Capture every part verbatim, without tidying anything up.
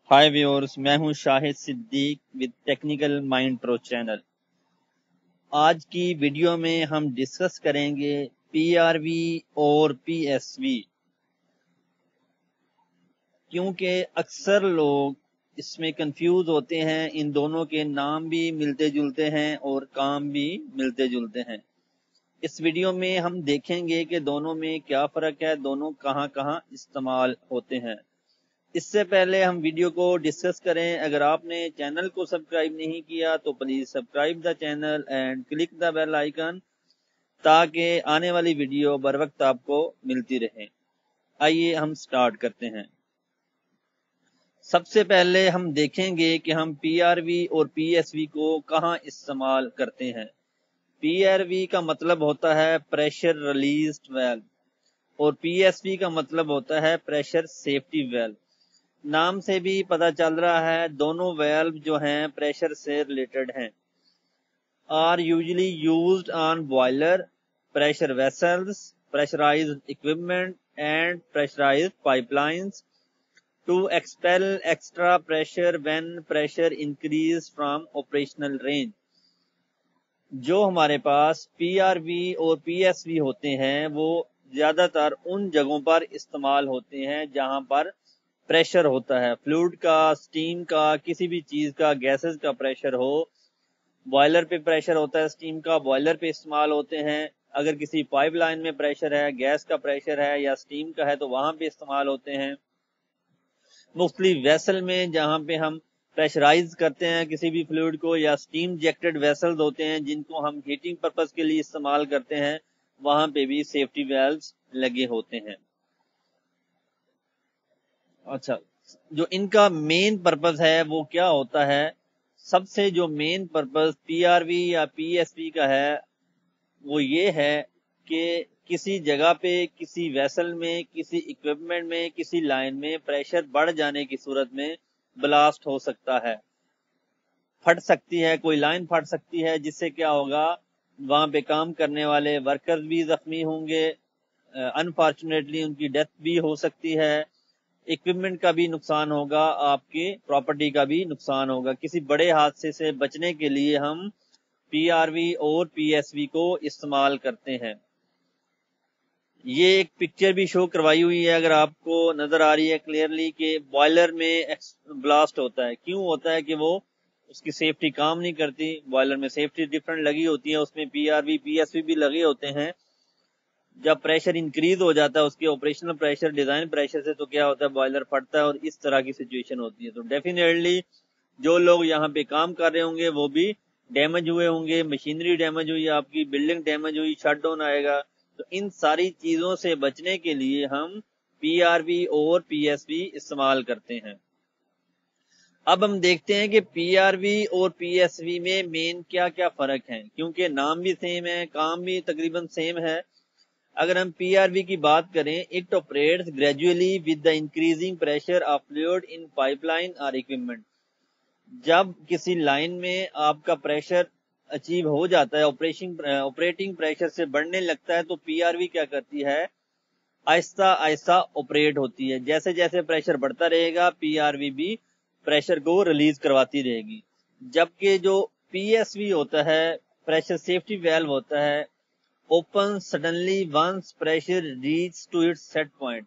हाय viewers, मैं हूं Shahid Siddiq with technical mind pro channel. आज की वीडियो में हम डिस्कस करेंगे पीआरवी और पीएसवी, क्योंकि अक्सर लोग इसमें कंफ्यूज होते हैं। इन दोनों के नाम भी मिलते जुलते हैं और काम भी मिलते जुलते हैं। इस वीडियो में हम देखेंगे कि दोनों में क्या फ़र्क है, दोनों कहां कहां इस्तेमाल होते हैं। इससे पहले हम वीडियो को डिस्कस करें, अगर आपने चैनल को सब्सक्राइब नहीं किया तो please subscribe the channel and click the bell icon, ताकि आने वाली वीडियो बर वक्त आपको मिलती रहे। आइए हम स्टार्ट करते हैं। सबसे पहले हम देखेंगे कि हम पीआरवी और पीएसवी को कहां इस्तेमाल करते हैं। पीआरवी का मतलब होता है प्रेशर रिलीज्ड वेल्व और पीएसवी का मतलब होता है प्रेशर सेफ्टी वेल्व। नाम से भी पता चल रहा है दोनों वेल्व जो हैं प्रेशर से रिलेटेड हैं। Are usually used on boiler, pressure vessels, pressurized equipment and pressurized pipelines to expel extra pressure when pressure increase from operational range. जो हमारे पास पीआरवी और पीएसवी होते हैं वो ज्यादातर उन जगहों पर इस्तेमाल होते हैं जहां पर प्रेशर होता है, फ्लूइड का, स्टीम का, किसी भी चीज का, गैसेस का प्रेशर हो। बॉयलर पे प्रेशर होता है, स्टीम का, बॉयलर पे इस्तेमाल होते हैं। अगर किसी पाइपलाइन में प्रेशर है, गैस का प्रेशर है या स्टीम का है तो वहां पे इस्तेमाल होते हैं। मुख्तलिफ वेसल में जहां पे हम प्रेशराइज करते हैं किसी भी फ्लूइड को, या स्टीम इंजेक्टेड वेसल्स होते हैं जिनको हम हीटिंग पर्पस के लिए इस्तेमाल करते हैं, वहां पे भी सेफ्टी वेल्व्स लगे होते हैं। अच्छा, जो इनका मेन पर्पस है वो क्या होता है? सबसे जो मेन पर्पस पीआरवी या पीएसवी का है वो ये है कि किसी जगह पे, किसी वेसल में, किसी इक्विपमेंट में, किसी लाइन में प्रेशर बढ़ जाने की सूरत में ब्लास्ट हो सकता है, फट सकती है, कोई लाइन फट सकती है, जिससे क्या होगा, वहां पे काम करने वाले वर्कर्स भी जख्मी होंगे, अनफॉर्चुनेटली उनकी डेथ भी हो सकती है, इक्विपमेंट का भी नुकसान होगा, आपकी प्रॉपर्टी का भी नुकसान होगा। किसी बड़े हादसे से बचने के लिए हम पीआरवी और पीएसवी को इस्तेमाल करते हैं। ये एक पिक्चर भी शो करवाई हुई है, अगर आपको नजर आ रही है क्लियरली, कि बॉयलर में ब्लास्ट होता है। क्यों होता है? कि वो उसकी सेफ्टी काम नहीं करती। बॉयलर में सेफ्टी डिफरेंट लगी होती है, उसमें पीआरवी पीएसवी भी लगे होते हैं। जब प्रेशर इंक्रीज हो जाता है उसके ऑपरेशनल प्रेशर, डिजाइन प्रेशर से, तो क्या होता है, बॉयलर फटता है और इस तरह की सिचुएशन होती है। तो डेफिनेटली जो लोग यहाँ पे काम कर रहे होंगे वो भी डैमेज हुए होंगे, मशीनरी डैमेज हुई, आपकी बिल्डिंग डैमेज हुई, शट डाउन आएगा। तो इन सारी चीजों से बचने के लिए हम पीआरवी और पीएसवी इस्तेमाल करते हैं। अब हम देखते हैं कि पीआरवी और पीएसवी में मेन क्या क्या फर्क है, क्योंकि नाम भी सेम है, काम भी तकरीबन सेम है। अगर हम पीआरवी की बात करें, it operates gradually with the increasing pressure of fluid in pipeline और इक्विपमेंट। जब किसी लाइन में आपका प्रेशर अचीव हो जाता है, ऑपरेशन ऑपरेटिंग प्रेशर से बढ़ने लगता है, तो पीआरवी क्या करती है, आहिस्ता आहिस्ता ऑपरेट होती है। जैसे जैसे प्रेशर बढ़ता रहेगा पीआरवी भी प्रेशर को रिलीज करवाती रहेगी। जबकि जो पीएसवी होता है, प्रेशर सेफ्टी वेल्व होता है, open suddenly once pressure reaches to its set point.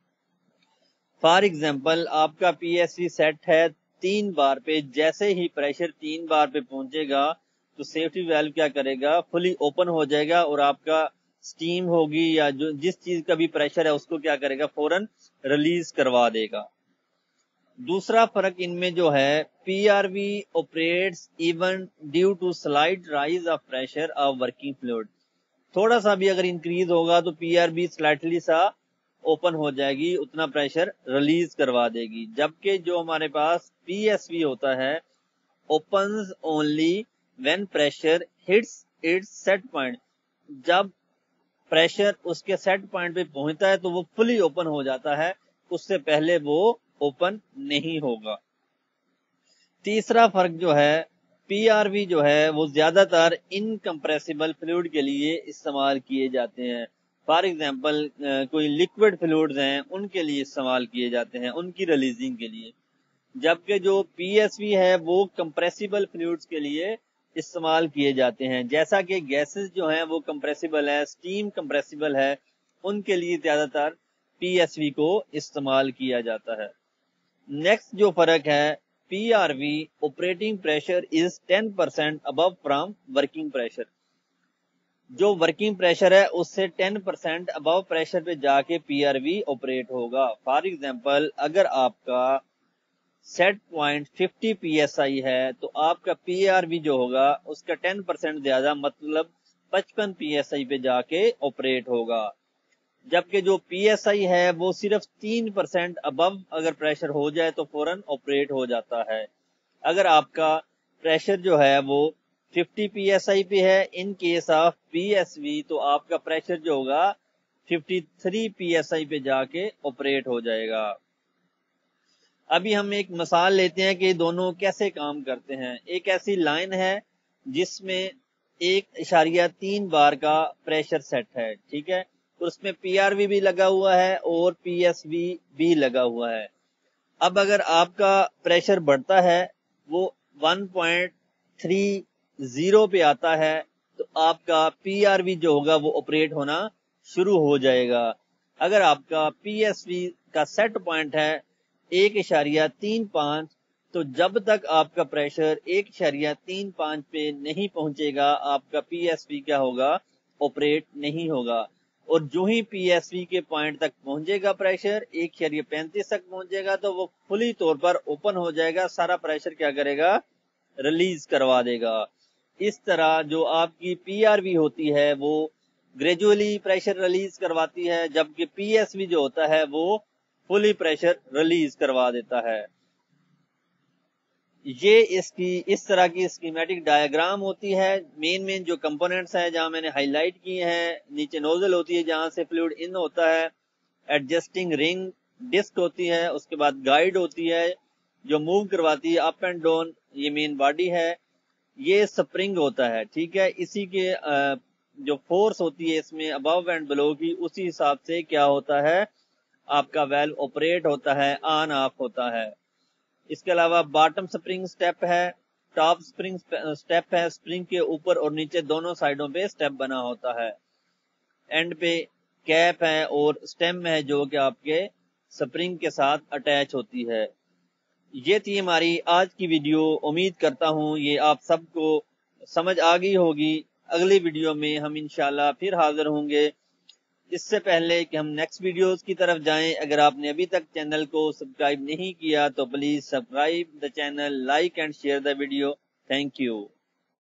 For example, आपका पीएसवी सेट है तीन बार पे, जैसे ही प्रेशर तीन बार पे पहुंचेगा तो सेफ्टी वेल्व क्या करेगा, फुली ओपन हो जाएगा और आपका स्टीम होगी या जो जिस चीज का भी प्रेशर है उसको क्या करेगा, फौरन रिलीज करवा देगा। दूसरा फर्क इनमें जो है, PRV operates even due to slight rise of pressure of working fluid. थोड़ा सा भी अगर इंक्रीज होगा तो पीआरवी स्लाइटली सा ओपन हो जाएगी, उतना प्रेशर रिलीज करवा देगी। जबकि जो हमारे पास पीएसवी होता है, opens only when pressure hits its set point. जब प्रेशर उसके सेट पॉइंट पे पहुंचता है तो वो फुली ओपन हो जाता है, उससे पहले वो ओपन नहीं होगा। तीसरा फर्क जो है, पीआरवी जो है वो ज्यादातर इनकम्प्रेसिबल फ्लूइड के लिए इस्तेमाल किए जाते हैं। फॉर एग्जांपल कोई लिक्विड फ्लूइड्स हैं उनके लिए इस्तेमाल किए जाते हैं, उनकी रिलीजिंग के लिए। جبکہ جو پی ایس وی ہے وہ کمپریسیبل فلوئڈز کے لیے استعمال کیے جاتے ہیں، جیسا کہ گیسز جو ہیں وہ کمپریسیبل ہے، اسٹیم کمپریسیبل ہے، ان کے لیے زیادہ تر پی ایس وی کو استعمال کیا جاتا ہے۔ نیکسٹ جو فرق ہے، P R V operating pressure is ten percent above from working pressure, جو ورکنگ پریشر ہے اس سے ٹین پرسینٹ ابو پریشر پہ جا کے پی آر وی آپریٹ ہوگا۔ فار ایگزامپل اگر آپ کا set point fifty P S I ہے تو آپ کا پی آر وی جو ہوگا اس کا ٹین پرسینٹ زیادہ مطلب پچپن پی ایس آئی پہ جا کے آپریٹ ہوگا، جبکہ جو پی ایس آئی ہے وہ صرف تین پرسینٹ ابو اگر پریشر ہو جائے تو فوراً آپریٹ ہو جاتا ہے۔ اگر آپ کا پریشر جو ہے وہ ففٹی پی ایس آئی پہ ہے in case of P S V تو آپ کا پریشر جو ہوگا fifty three P S I پہ جا کے آپریٹ ہو جائے گا۔ ابھی ہم ایک مثال لیتے ہیں کہ دونوں کیسے کام کرتے ہیں۔ ایک ایسی لائن ہے جس میں ایک اشاریہ تین بار کا پریشر سیٹ ہے، ٹھیک ہے، اور اس میں پی آر وی بھی لگا ہوا ہے اور پی ایس وی بھی لگا ہوا ہے۔ اب اگر آپ کا پریشر بڑھتا ہے، وہ ون پوائنٹ تھری زیرو پہ آتا ہے تو آپ کا پی آر وی جو ہوگا وہ آپریٹ ہونا شروع ہو جائے گا۔ اگر آپ کا پی ایس وی کا سیٹ پوائنٹ ہے ایک اشاریہ تین پانچ تو جب تک آپ کا پریشر ایک اشاریہ تین پانچ پہ نہیں پہنچے گا آپ کا پی ایس وی کیا ہوگا، آپریٹ نہیں ہوگا، اور جو ہی پی ایس وی کے پوائنٹ تک پہنچے گا پریشر ایک اشاریہ پینتیس تک پہنچے گا تو وہ فلی طور پر اوپن ہو جائے گا، سارا پریشر کیا کرے گا، ریلیز کروا دے گا۔ اس طرح جو آپ کی پی آر وی ہوتی ہے وہ گریجولی پریشر ریلیز کرواتی ہے، جبکہ پی ایس وی جو ہوتا ہے وہ فلی پریشر ریلیز کروا دیتا ہے۔ یہ اس کی اس طرح کی اسکیمیٹک ڈائیگرام ہوتی ہے۔ مین مین جو کمپوننٹس ہیں جہاں میں نے ہائی لائٹ کیے ہیں، نیچے نوزل ہوتی ہے جہاں سے فلوئڈ ان ہوتا ہے، ایڈجسٹنگ رنگ ڈسک ہوتی ہے، اس کے بعد گائیڈ ہوتی ہے جو موو کرواتی ہے اپ اینڈ ڈاؤن، یہ مین باڈی ہے، یہ سپرنگ ہوتا ہے، ٹھیک ہے۔ اسی کے جو فورس ہوتی ہے اس میں ابو اینڈ بلو کی، اسی حساب سے کیا ہوتا ہے آپ کا ویلو آپریٹ ہوتا ہے، آن آف ہوتا ہے۔ اس کے علاوہ باٹم سپرنگ سٹیپ ہے، ٹاپ سپرنگ سٹیپ ہے، سپرنگ کے اوپر اور نیچے دونوں سائڈوں پہ سٹیپ بنا ہوتا ہے، اینڈ پہ کیپ ہے اور سٹیم ہے جو کہ آپ کے سپرنگ کے ساتھ اٹیچ ہوتی ہے۔ یہ تھی ہماری آج کی ویڈیو، امید کرتا ہوں یہ آپ سب کو سمجھ آ گئی ہوگی۔ اگلی ویڈیو میں ہم انشاءاللہ پھر حاضر ہوں گے۔ اس سے پہلے کہ ہم نیکسٹ ویڈیوز کی طرف جائیں، اگر آپ نے ابھی تک چینل کو سبسکرائب نہیں کیا تو please subscribe the channel, like and share the video. Thank you.